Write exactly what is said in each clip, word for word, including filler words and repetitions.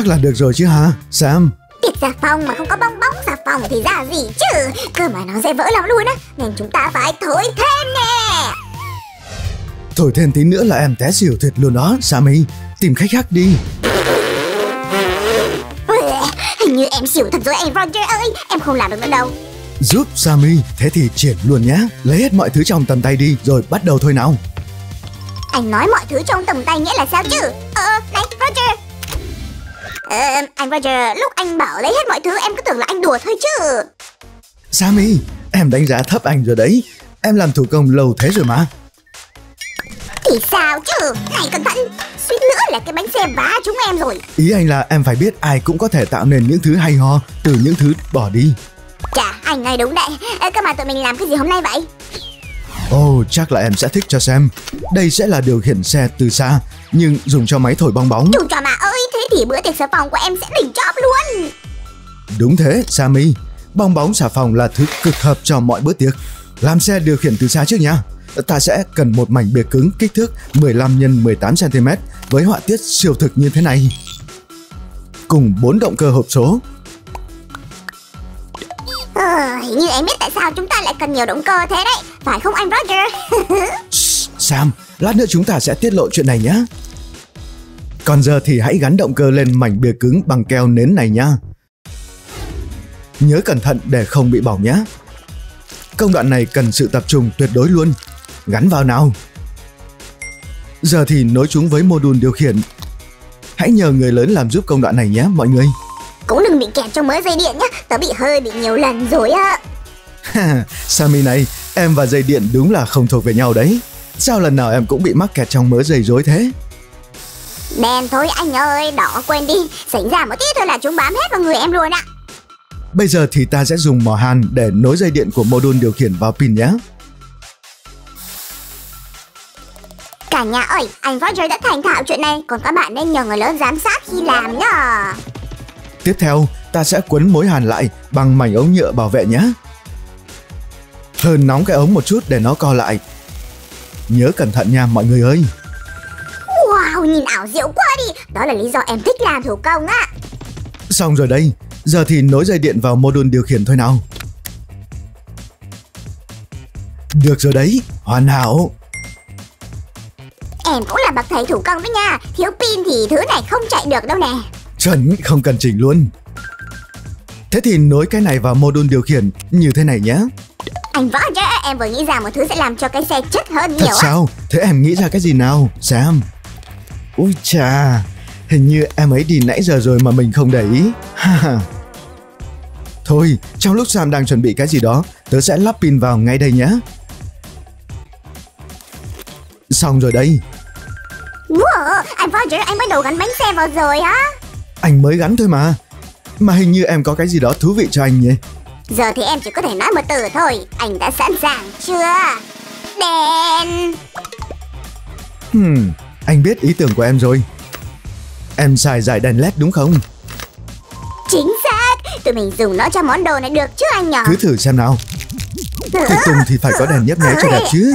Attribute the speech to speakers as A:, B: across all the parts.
A: Chắc là được rồi chứ hả, Sam?
B: Tiệc xà phòng mà không có bong bóng xà phòng thì ra gì chứ. Cơ mà nó sẽ vỡ lòng luôn á. Nên chúng ta phải thổi thêm nè.
A: Thổi thêm tí nữa là em té xỉu thiệt luôn đó, Sammy. Tìm khách khác đi.
B: Hình như em xỉu thật rồi anh Roger ơi. Em không làm được nữa đâu.
A: Giúp Sammy, thế thì triển luôn nhé. Lấy hết mọi thứ trong tầm tay đi, rồi bắt đầu thôi nào.
B: Anh nói mọi thứ trong tầm tay nghĩa là sao chứ? Ờ, này Roger. Ờ, anh Roger, lúc anh bảo lấy hết mọi thứ em cứ tưởng là anh đùa thôi chứ.
A: Sammy, em đánh giá thấp anh rồi đấy. Em làm thủ công lâu thế rồi mà.
B: Thì sao chứ? Này cẩn thận, suýt nữa là cái bánh xe vá chúng em rồi.
A: Ý anh là em phải biết ai cũng có thể tạo nên những thứ hay ho từ những thứ bỏ đi.
B: Chà, anh nói đúng đấy. Ê, cơ mà tụi mình làm cái gì hôm nay vậy?
A: Ồ, oh, chắc là em sẽ thích cho xem. Đây sẽ là điều khiển xe từ xa, nhưng dùng cho máy thổi bong bóng.
B: Chủ trò mà ơi, thế thì bữa tiệc xà phòng của em sẽ đỉnh chóp luôn.
A: Đúng thế, Sammy. Bong bóng xà phòng là thứ cực hợp cho mọi bữa tiệc. Làm xe điều khiển từ xa trước nha. Ta sẽ cần một mảnh bìa cứng kích thước mười lăm nhân mười tám xăng ti mét với họa tiết siêu thực như thế này. Cùng bốn động cơ hộp số.
B: Ờ, hình như em biết tại sao chúng ta lại cần nhiều động cơ thế đấy. Phải không anh Roger?
A: Sam, lát nữa chúng ta sẽ tiết lộ chuyện này nhé. Còn giờ thì hãy gắn động cơ lên mảnh bìa cứng bằng keo nến này nhá. Nhớ cẩn thận để không bị bỏng nhé. Công đoạn này cần sự tập trung tuyệt đối luôn. Gắn vào nào. Giờ thì nối chúng với mô đun điều khiển. Hãy nhờ người lớn làm giúp công đoạn này nhé mọi người.
B: Cũng đừng bị kẹt trong mớ dây điện nhé. Tớ bị hơi bị nhiều lần rồi á.
A: Sammy này, em và dây điện đúng là không thuộc về nhau đấy. Sao lần nào em cũng bị mắc kẹt trong mớ dây rối thế?
B: Đen thôi anh ơi, đỏ quên đi. Xảy ra một tí thôi là chúng bám hết vào người em luôn ạ.
A: Bây giờ thì ta sẽ dùng mỏ hàn để nối dây điện của mô đun điều khiển vào pin nhé.
B: Cả nhà ơi, anh Roger đã thành thạo chuyện này. Còn các bạn nên nhờ người lớn giám sát khi làm nhá.
A: Tiếp theo, ta sẽ quấn mối hàn lại bằng mảnh ống nhựa bảo vệ nhé. Hờn nóng cái ống một chút để nó co lại. Nhớ cẩn thận nha mọi người ơi.
B: Wow, nhìn ảo diệu quá đi. Đó là lý do em thích làm thủ công á.
A: Xong rồi đây. Giờ thì nối dây điện vào mô đun điều khiển thôi nào. Được rồi đấy, hoàn hảo.
B: Em cũng là bậc thầy thủ công đấy nha. Thiếu pin thì thứ này không chạy được đâu nè.
A: Chuẩn, không cần chỉnh luôn. Thế thì nối cái này vào mô đun điều khiển như thế này nhé.
B: Anh Roger, em vừa nghĩ ra một thứ sẽ làm cho cái xe chất hơn
A: Thật
B: nhiều á.
A: sao? Thế em nghĩ ra cái gì nào, Sam? Ui chà, hình như em ấy đi nãy giờ rồi mà mình không để ý. Thôi, trong lúc Sam đang chuẩn bị cái gì đó, tớ sẽ lắp pin vào ngay đây nhé. Xong rồi đây.
B: Wow, anh Roger, anh bắt đầu gắn bánh xe vào rồi hả?
A: Anh mới gắn thôi mà. Mà hình như em có cái gì đó thú vị cho anh nhỉ?
B: Giờ thì em chỉ có thể nói một từ thôi. Anh đã sẵn sàng chưa? Đèn.
A: Hmm, anh biết ý tưởng của em rồi. Em xài dải đèn led đúng không?
B: Chính xác. Tụi mình dùng nó cho món đồ này được chứ anh nhỏ.
A: Cứ thử xem nào. Thầy Tùng thì phải có đèn nhấp nháy cho đẹp chứ.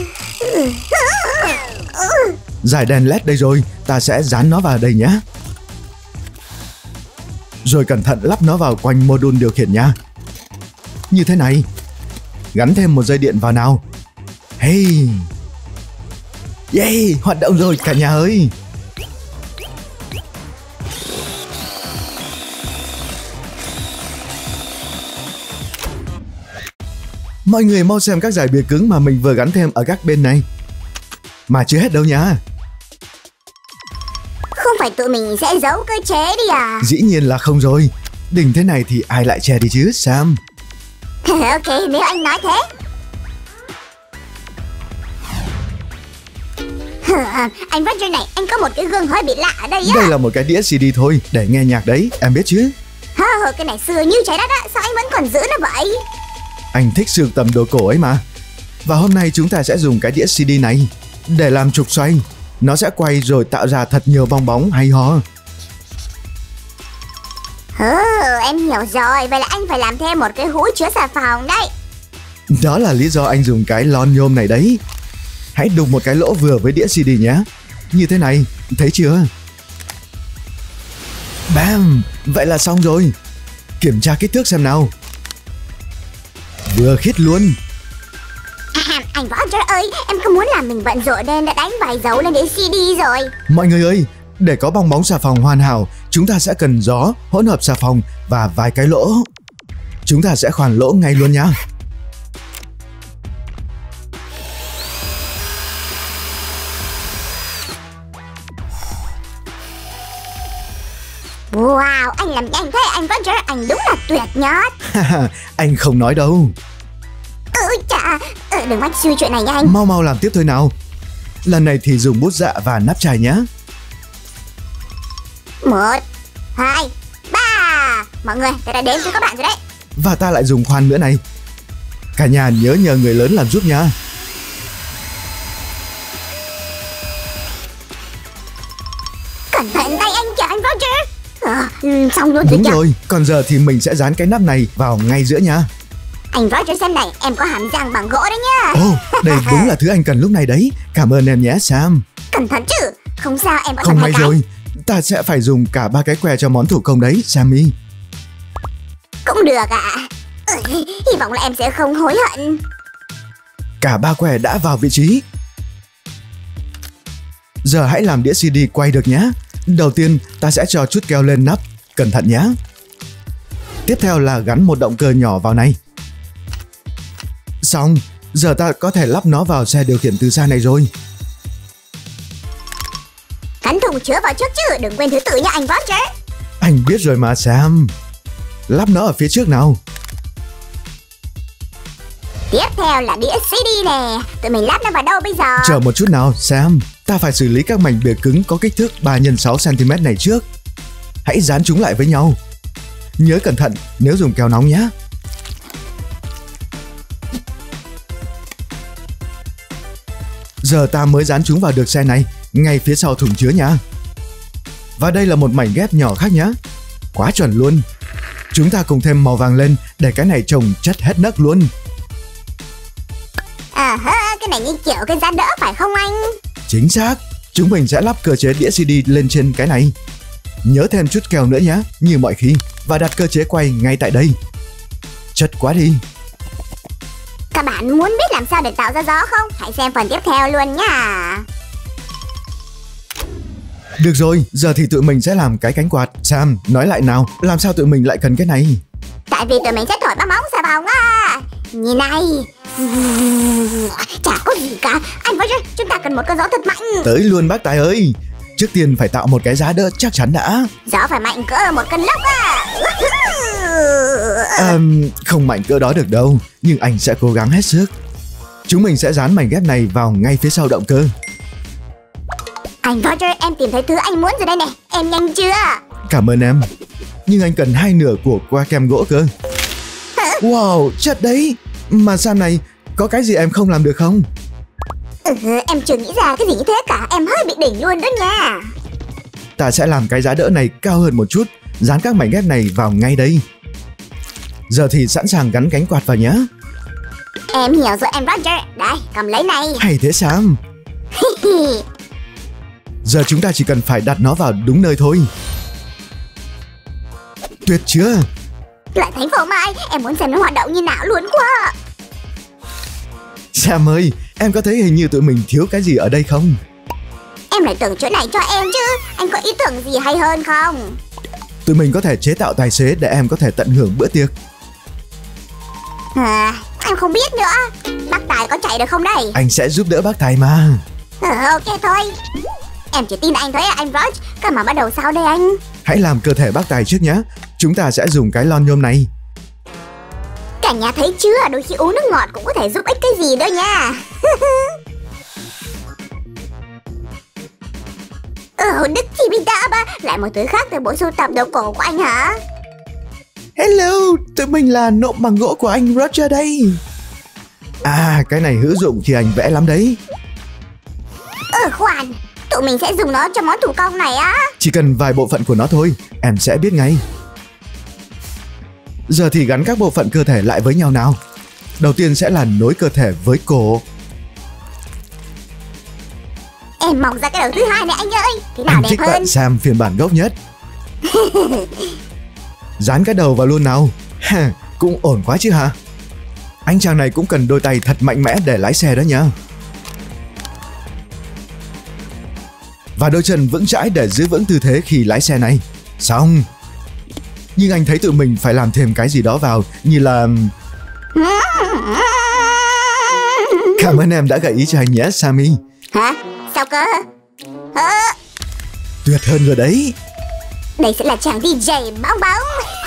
A: Dải đèn led đây rồi. Ta sẽ dán nó vào đây nhé. Rồi cẩn thận lắp nó vào quanh mô đun điều khiển nha. Như thế này. Gắn thêm một dây điện vào nào. Hey. Yeah, hoạt động rồi cả nhà ơi. Mọi người mau xem các dải bìa cứng mà mình vừa gắn thêm ở các bên này. Mà chưa hết đâu nha.
B: Không phải tụi mình sẽ giấu cơ chế đi à?
A: Dĩ nhiên là không rồi. Đỉnh thế này thì ai lại che đi chứ, Sam?
B: Ok, nếu anh nói thế. Anh Roger này, anh có một cái gương hơi bị lạ ở đây á.
A: Đây là một cái đĩa xê đê thôi, để nghe nhạc đấy, em biết chứ?
B: Hơ, cái này xưa như trái đất á, sao anh vẫn còn giữ nó vậy?
A: Anh thích sưu tầm đồ cổ ấy mà. Và hôm nay chúng ta sẽ dùng cái đĩa xê đê này để làm trục xoay. Nó sẽ quay rồi tạo ra thật nhiều bong bóng hay ho.
B: Ừ, em hiểu rồi. Vậy là anh phải làm thêm một cái hũ chứa xà phòng đấy.
A: Đó là lý do anh dùng cái lon nhôm này đấy. Hãy đục một cái lỗ vừa với đĩa xê đê nhé. Như thế này, thấy chưa? Bam, vậy là xong rồi. Kiểm tra kích thước xem nào. Vừa khít luôn.
B: À, anh Roger ơi, em không muốn làm mình bận rộn nên đã đánh vài dấu lên đĩa xê đê rồi.
A: Mọi người ơi, để có bong bóng xà phòng hoàn hảo, chúng ta sẽ cần gió, hỗn hợp xà phòng và vài cái lỗ. Chúng ta sẽ khoan lỗ ngay luôn nhá.
B: Wow, anh làm nhanh thế anh Roger, anh đúng là tuyệt nhất.
A: Anh không nói đâu.
B: Ừ chà, ừ, đừng mách suy chuyện này nha anh.
A: Mau mau làm tiếp thôi nào. Lần này thì dùng bút dạ và nắp chai nhé.
B: Một, hai, ba. Mọi người, tôi đã đến cho các bạn rồi đấy.
A: Và ta lại dùng khoan nữa này. Cả nhà nhớ nhờ người lớn làm giúp nha.
B: Cẩn thận tay anh kìa anh Roger. À, xong luôn rồi.
A: Đúng
B: kìa.
A: rồi, còn giờ thì mình sẽ dán cái nắp này vào ngay giữa nha.
B: Anh Roger xem này, em có hàm răng bằng gỗ đấy nhá.
A: Ồ, oh, đây đúng là thứ anh cần lúc này đấy. Cảm ơn em nhé Sam.
B: Cẩn thận chứ, không sao em vẫn
A: Không
B: còn
A: may
B: hai cái.
A: rồi, ta sẽ phải dùng cả ba cái que cho món thủ công đấy, Sammy.
B: Cũng được ạ. À. Ừ, hy vọng là em sẽ không hối hận.
A: Cả ba que đã vào vị trí. Giờ hãy làm đĩa xê đê quay được nhé. Đầu tiên ta sẽ cho chút keo lên nắp. Cẩn thận nhé. Tiếp theo là gắn một động cơ nhỏ vào này. Xong, giờ ta có thể lắp nó vào xe điều khiển từ xa này rồi.
B: Gắn thùng chứa vào trước chứ, đừng quên thứ tự nha anh Roger.
A: Anh biết rồi mà Sam. Lắp nó ở phía trước nào.
B: Tiếp theo là đĩa xê đê nè. Tụi mình lắp nó vào đâu bây giờ?
A: Chờ một chút nào Sam. Ta phải xử lý các mảnh bìa cứng có kích thước ba nhân sáu xăng-ti-mét này trước. Hãy dán chúng lại với nhau. Nhớ cẩn thận nếu dùng keo nóng nhé. Giờ ta mới dán chúng vào được xe này, ngay phía sau thùng chứa nha. Và đây là một mảnh ghép nhỏ khác nhé. Quá chuẩn luôn. Chúng ta cùng thêm màu vàng lên để cái này trông chất hết nấc luôn.
B: À hơ, cái này như kiểu cái giá đỡ phải không anh?
A: Chính xác. Chúng mình sẽ lắp cơ chế đĩa xê đê lên trên cái này. Nhớ thêm chút keo nữa nhé, như mọi khi. Và đặt cơ chế quay ngay tại đây. Chất quá đi.
B: Các bạn muốn biết làm sao để tạo ra gió không? Hãy xem phần tiếp theo luôn nha.
A: Được rồi, giờ thì tụi mình sẽ làm cái cánh quạt. Sam, nói lại nào, làm sao tụi mình lại cần cái này?
B: Tại vì tụi mình sẽ thổi bong bóng xà phòng á. Nhìn này. Chả có gì cả. Anh Roger, chúng ta cần một cơn gió thật mạnh.
A: Tới luôn bác Tài ơi. Trước tiên phải tạo một cái giá đỡ chắc chắn đã.
B: Gió phải mạnh cỡ một cân lốc á.
A: À, không mạnh cỡ đó được đâu, nhưng anh sẽ cố gắng hết sức. Chúng mình sẽ dán mảnh ghép này vào ngay phía sau động cơ.
B: Anh Roger, em tìm thấy thứ anh muốn rồi đây nè. Em nhanh chưa?
A: Cảm ơn em. Nhưng anh cần hai nửa của que kem gỗ cơ. Wow, chất đấy. Mà Sam này, có cái gì em không làm được không?
B: Ừ, em chưa nghĩ ra cái gì như thế cả. Em hơi bị đỉnh luôn đó nha.
A: Ta sẽ làm cái giá đỡ này cao hơn một chút, dán các mảnh ghép này vào ngay đây. Giờ thì sẵn sàng gắn cánh quạt vào nhé.
B: Em hiểu rồi em Roger. Đây, cầm lấy này.
A: Hay thế Sam. Giờ chúng ta chỉ cần phải đặt nó vào đúng nơi thôi. Tuyệt chưa?
B: Lại thấy phô mai. Em muốn xem nó hoạt động như nào luôn quá.
A: Sam ơi, em có thấy hình như tụi mình thiếu cái gì ở đây không?
B: Em lại tưởng chỗ này cho em chứ. Anh có ý tưởng gì hay hơn không?
A: Tụi mình có thể chế tạo tài xế để em có thể tận hưởng bữa tiệc.
B: À, em không biết nữa. Bác Tài có chạy được không đây?
A: Anh sẽ giúp đỡ bác Tài mà.
B: À, ok thôi. Em chỉ tin anh thôi anh Roger. Cơ mà bắt đầu sao đây anh?
A: Hãy làm cơ thể bác Tài trước nhé. Chúng ta sẽ dùng cái lon nhôm này.
B: Cả nhà thấy chưa? Đôi khi uống nước ngọt cũng có thể giúp ích cái gì đó nha. Ừ, Đức chi bị đã ba. Lại một thứ khác từ bộ sưu tập đồ cổ của anh hả?
A: Hello, tụi mình là nộm bằng gỗ của anh Roger đây. À, cái này hữu dụng khi anh vẽ lắm đấy.
B: Ừ, khoan. Tụi mình sẽ dùng nó cho món thủ công này á.
A: Chỉ cần vài bộ phận của nó thôi, em sẽ biết ngay. Giờ thì gắn các bộ phận cơ thể lại với nhau nào. Đầu tiên sẽ là nối cơ thể với cổ.
B: Em mong ra cái đầu thứ hai này anh ơi. Thế nào
A: Em
B: đẹp
A: thích
B: hơn?
A: bạn Sam phiên bản gốc nhất. Dán cái đầu vào luôn nào. Ha, cũng ổn quá chứ hả? Anh chàng này cũng cần đôi tay thật mạnh mẽ để lái xe đó nha. Và đôi chân vững chãi để giữ vững tư thế khi lái xe này. Xong. Nhưng anh thấy tụi mình phải làm thêm cái gì đó vào, như là... Cảm ơn em đã gợi ý cho anh nhé, Sammy.
B: Hả? Sao cơ? À...
A: Tuyệt hơn rồi đấy.
B: Đây sẽ là chàng đi giày bong bóng.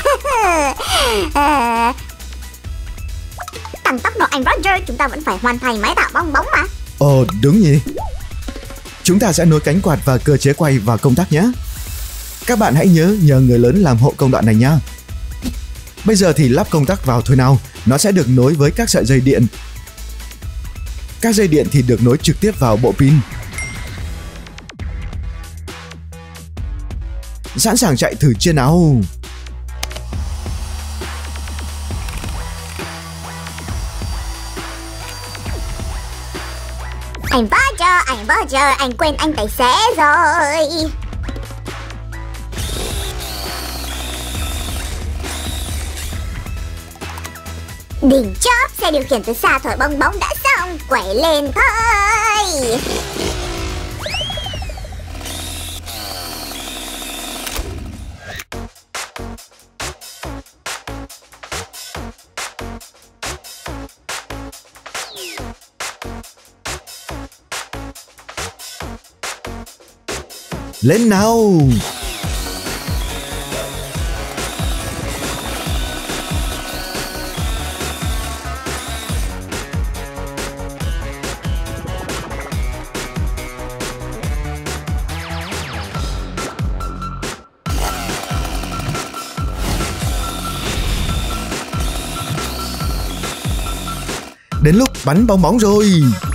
B: à... Tăng tốc độ anh Roger, chúng ta vẫn phải hoàn thành máy tạo bong bóng mà.
A: Ồ, đúng nhỉ. Chúng ta sẽ nối cánh quạt và cơ chế quay vào công tắc nhé. Các bạn hãy nhớ nhờ người lớn làm hộ công đoạn này nha. Bây giờ thì lắp công tắc vào thôi nào. Nó sẽ được nối với các sợi dây điện. Các dây điện thì được nối trực tiếp vào bộ pin. Sẵn sàng chạy thử chưa nào?
B: Anh Roger, anh Roger, anh quên anh tài xế rồi. Đỉnh chóp, xe điều khiển từ xa thổi bong bóng đã xong, quẩy lên thôi.
A: Lên nào! Đến lúc bắn bong bóng rồi.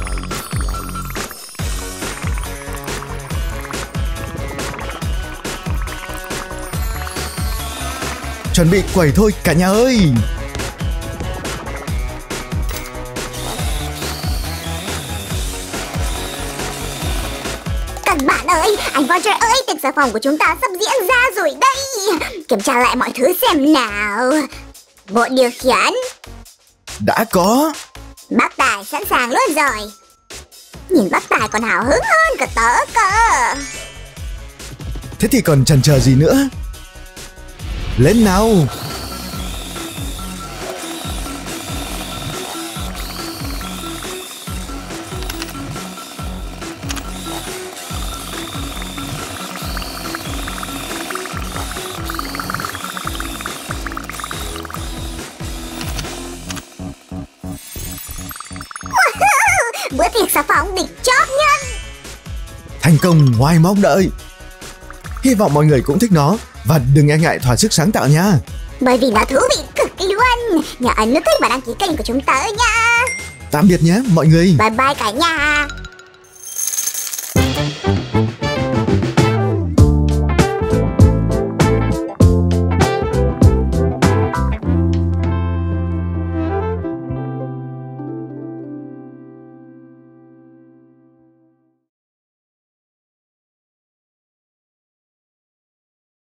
A: Chuẩn bị quẩy thôi cả nhà ơi.
B: Các bạn ơi, anh Roger ơi, tiệc xà phòng của chúng ta sắp diễn ra rồi đây. Kiểm tra lại mọi thứ xem nào. Bộ điều khiển
A: đã có.
B: Bác Tài sẵn sàng luôn rồi. Nhìn bác Tài còn hào hứng hơn cả tớ cơ.
A: Thế thì còn chần chờ gì nữa? Lên nào!
B: Bữa tiệc xà phòng đỉnh chóp nhân.
A: Thành công ngoài mong đợi. Hy vọng mọi người cũng thích nó. Và đừng ngại ngại thỏa sức sáng tạo nha.
B: Bởi vì nó thú vị cực kỳ luôn. Nhớ ấn nút thích và đăng ký kênh của chúng tớ nha.
A: Tạm biệt nhé mọi người.
B: Bye bye cả nhà.